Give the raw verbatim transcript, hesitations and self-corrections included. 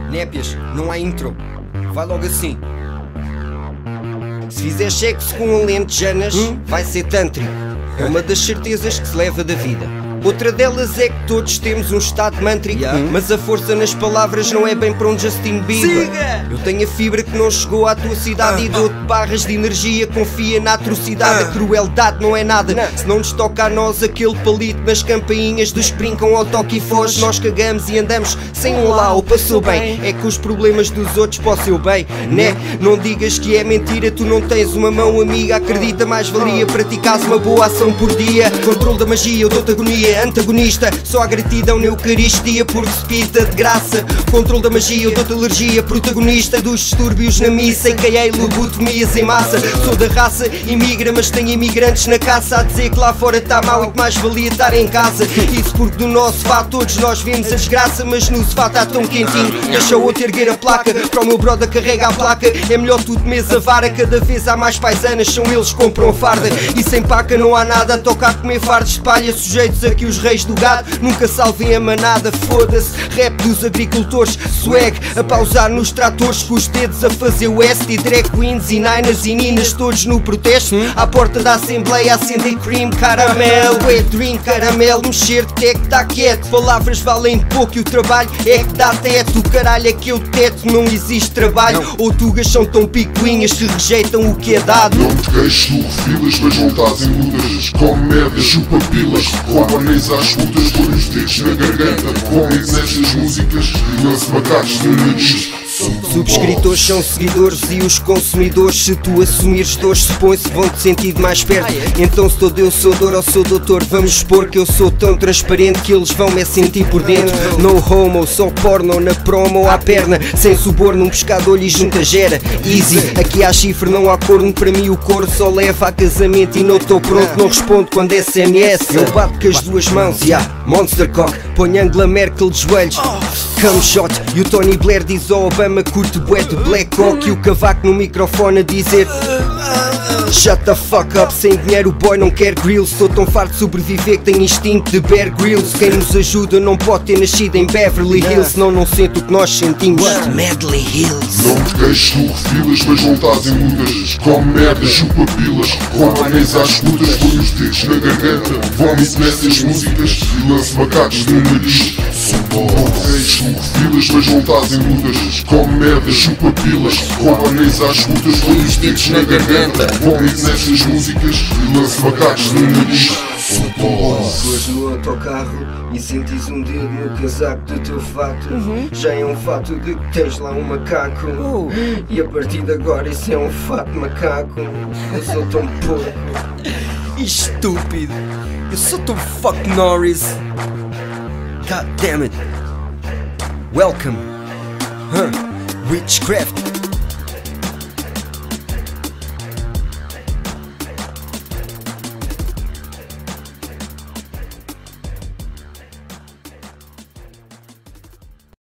Népias, não há intro. Vai logo assim. Se fizer sexo com um lentejanas, hum? vai ser tântrico. É uma das certezas que se leva da vida. Outra delas é que todos temos um estado mântrico, yeah. mas a força nas palavras não é bem para um Justin Bieber. Siga! Eu tenho a fibra que não chegou à tua cidade uh, e dou-te barras de energia, confia na atrocidade. Uh, a crueldade não é nada, não. Se não nos toca a nós aquele palito nas campainhas dos brincam ao toque e foge. Nós cagamos e andamos sem um lá, ou passou bem. É que os problemas dos outros para o seu bem, né? Não digas que é mentira, tu não tens uma mão amiga. Acredita, mais valia praticares uma boa ação por dia. Controle da magia, eu dou-te agonia. Antagonista, só há gratidão na Eucaristia por despida de graça. Controle da magia, eu dou-te alergia. Protagonista dos distúrbios na missa, encaei lobotomias em massa. Sou da raça, imigra, mas tenho imigrantes na caça a dizer que lá fora está mal e que mais valia estar em casa. Isso porque do nosso sofá todos nós vemos a desgraça, mas no sofá está tão quentinho. Deixa o outro erguer a placa, para o meu brother carrega a placa. É melhor tu temes a vara, cada vez há mais paisanas, são eles que compram farda. E sem paca não há nada, a tocar comer fardos de palha, sujeitos a que os reis do gado nunca salvem a manada. Foda-se, rap dos agricultores, swag a pausar nos tratores, com os dedos a fazer o S. E drag queens e niners e ninas todos no protesto, à porta da assembleia acender cream caramel. É dream caramel, mexer de tech tá quieto. Palavras valem pouco e o trabalho é que dá teto. O caralho é que eu teto, não existe trabalho. Ou tugas são tão picuinhas que rejeitam o que é dado. Não te queixes, tu refilas, mas não estás em lutas. Come merda, chupa pilas, rouba anéis às putas, põe os dedos na garganta, comem-se nestas músicas e lance macacos no nariz. Subscritores são seguidores e os consumidores, se tu assumires dores, supõe-se vão-te sentir mais perto. Então se todo eu sou dor ou sou doutor, vamos expor que eu sou tão transparente que eles vão me sentir por dentro. No homo, só porno na promo à perna, sem suborno, um pescador e junta gera. Easy, aqui há chifre, não há corno, para mim o coro só leva a casamento e não estou pronto, não respondo quando S M S. Eu bato com as duas mãos, yeah, Monster Cock, põe Angela Merkel de joelhos. Come shot, e o Tony Blair diz ao Obama curte bué de Black Hawk. E o cavaco no microfone a dizer shut the fuck up, sem dinheiro o boy não quer grills. Sou tão farto de sobreviver que tenho instinto de Bear Grylls. Quem nos ajuda não pode ter nascido em Beverly Hills, senão não sente o que nós sentimos de Medley Hills. Não te queixes, tu refilas, mas não estás em lutas. Come merda, chupa pilas, rouba anéis às putas, põe os dedos na garganta, vomite nessas músicas e lance macacos no nariz. Não te queixes, tu refilas, mas não estás em lutas. Come merda, chupa pilas, rouba anéis às putas, põe os dedos na garganta, vomite nessas músicas e lance macacos no nariz. Suas no autocarro e sentes um dedo no casaco do teu fato. Uhum. Já é um fato de que tens lá um macaco. Uh. E a partir de agora isso é um fato macaco. Eu sou tão porco. Estúpido. Eu sou tão fuck Norris. God damn it. Welcome. Huh. Witchcraft.